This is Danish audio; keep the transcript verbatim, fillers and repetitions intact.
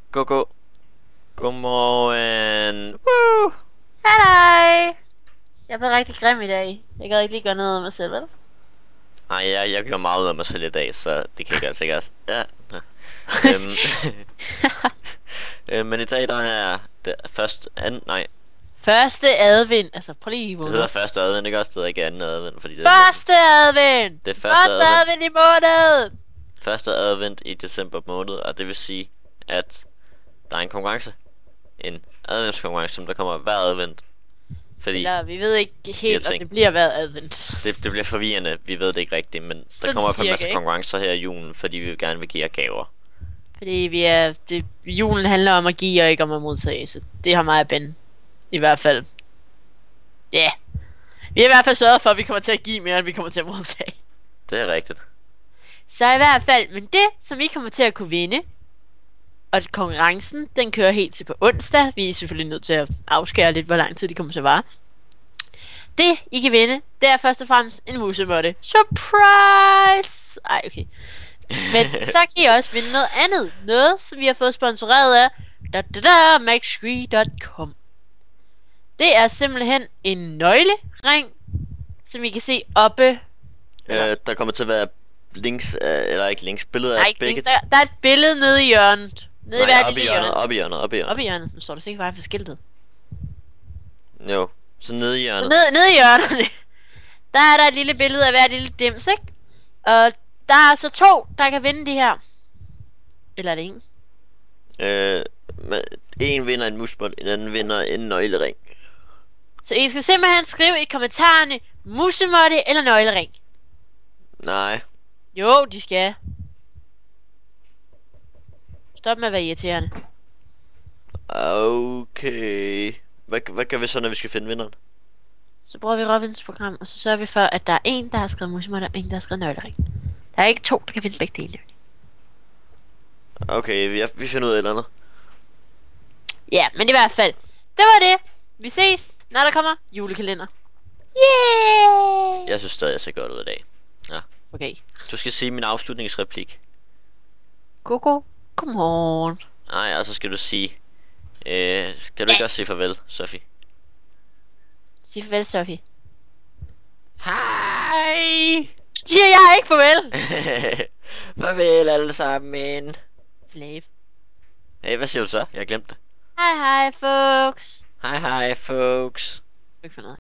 Gå, gå. Godmorgen. Woo! Hej hej. Jeg blev rigtig grim i dag. Jeg gad ikke lige gøre noget af mig selv, vel? Ej, jeg, jeg gjorde meget ud af mig selv i dag, så det kan jeg altså ikke også. Ja. øhm, øh, men i dag, der er det først anden, nej, Første advent. Altså, prøv lige det at hedder første advent, ikke også? Det hedder ikke anden advent, fordi det Første advent. Det er første Første advent. advent i måneden. første advent i december måned, og det vil sige, at der er en konkurrence. En adventskonkurrence, som der kommer hver advent. Fordi Eller, vi ved ikke helt, om tænkt- det bliver hver advent. det, det bliver forvirrende, vi ved det ikke rigtigt, men der Sådan kommer på en cirka, masse ikke? konkurrencer her i julen, fordi vi vil gerne vil give jer gaver. Fordi vi er... Det, julen handler om at give og ikke om at modtage. Så det har mig og Ben. I hvert fald. Ja. Yeah. Vi har i hvert fald sørget for, at vi kommer til at give mere, end vi kommer til at modtage. Det er rigtigt. Så i hvert fald, men det, som I kommer til at kunne vinde, og konkurrencen, den kører helt til på onsdag. Vi er selvfølgelig nødt til at afskære lidt, hvor lang tid de kommer til at vare. Det, I kan vinde, det er først og fremmest en musemåtte. Surprise! Ej, okay. Men så kan I også vinde noget andet. Noget, som vi har fået sponsoreret af da, da, da, maxscree punktum com. Det er simpelthen en nøglering, som I kan se oppe. Øh, der kommer til at være links, øh, eller ikke links, billeder af Nej, begge. der, der er et billede nede i hjørnet. Nede i Nej, hvert op i lille hjørnet, hjørne. op i hjørnet, op i hjørnet. Oppe i hjørnet. Nu står der sikkert bare for skiltet. Jo, så nede i Så hjørnet. ned, ned i hjørnerne, der er der et lille billede af hver lille dims, ikke? Og der er så to, der kan vinde de her. Eller er det en? Øh, men en vinder en musbold, en anden vinder en nøglering. Så I skal simpelthen skrive i kommentarerne, musemåtte eller nøglering. Nej, Jo, de skal. Stop med at være irriterende. okay. Hvad, hvad gør vi så, når vi skal finde vinderen? Så bruger vi Robins program, og så sørger vi for, at der er en, der har skrevet musemåtte, og en, der har skrevet nøglering. Der er ikke to, der kan vinde begge dele. Okay, vi, vi finder ud af et eller andet. Ja, men i hvert fald, det var det. Vi ses, når der kommer julekalender. Yeah! Jeg synes stadig, jeg ser godt ud i dag. Ja. Okay. Du skal sige min afslutningsreplik. Koko, godmorgen. Nej, og så skal du sige... Øh, skal du ikke også sige farvel, Sofie? Sig farvel, Sofie. Hej! Siger jeg ikke farvel? Farvel alle sammen. Flav. Hey, hvad siger du så? Jeg har glemt det. Hej hej, folks. Hej hej, folks. Ikke for noget.